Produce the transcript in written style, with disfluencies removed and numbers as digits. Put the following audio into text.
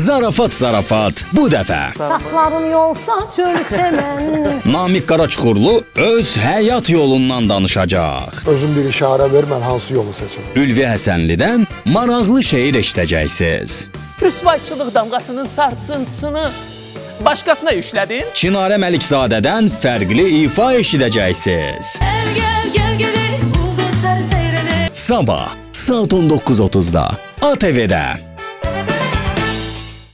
Zarafat bu dəfə. Saçların yolsa çöl çəmən. Namiq Qaraçuxurlu öz həyat yolundan danışacaq. Özüm bir işarə ver, mən hansı yolu seçim? Ülvi Həsənlidən maraqlı şeir eşidəcəksiniz. Rüsvayçılıq damğasının sarsıntısını başqasına yüklədin. Çinarə Məlikzadədən fərqli ifa eşidəcəksiniz. Sabah saat 19:30-da ATV-də.